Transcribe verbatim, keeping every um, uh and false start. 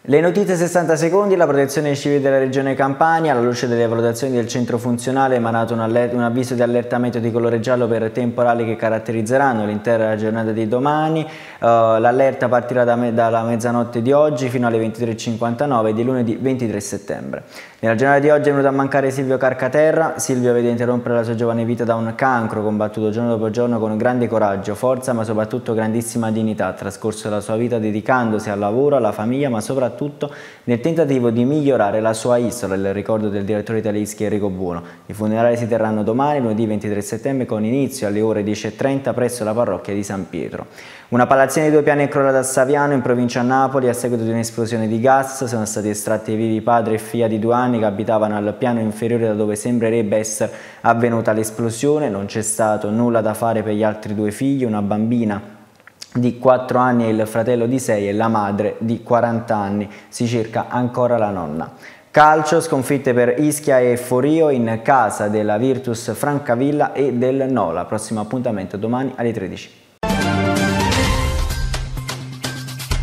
Le notizie sessanta secondi, la protezione civile della regione Campania, alla luce delle valutazioni del centro funzionale, ha emanato un, un avviso di allertamento di colore giallo per temporali che caratterizzeranno l'intera giornata di domani. Uh, L'allerta partirà da me, dalla mezzanotte di oggi fino alle ventitré e cinquantanove di lunedì ventitré settembre. Nella giornata di oggi è venuto a mancare Silvio Carcaterra. Silvio vede interrompere la sua giovane vita da un cancro combattuto giorno dopo giorno con grande coraggio, forza ma soprattutto grandissima dignità. Ha trascorso la sua vita dedicandosi al lavoro, alla famiglia ma soprattutto tutto nel tentativo di migliorare la sua isola, il ricordo del direttore Talischi Enrico Buono. I funerali si terranno domani, lunedì ventitré settembre, con inizio alle ore dieci e trenta presso la parrocchia di San Pietro. Una palazzina di due piani è crollata a Saviano, in provincia di Napoli, a seguito di un'esplosione di gas. Sono stati estratti vivi padre e figlia di due anni che abitavano al piano inferiore da dove sembrerebbe essere avvenuta l'esplosione. Non c'è stato nulla da fare per gli altri due figli, una bambina di quattro anni e il fratello di sei e la madre di quaranta anni, si cerca ancora la nonna. Calcio, sconfitte per Ischia e Forio in casa della Virtus Francavilla e del Nola. Prossimo appuntamento domani alle tredici.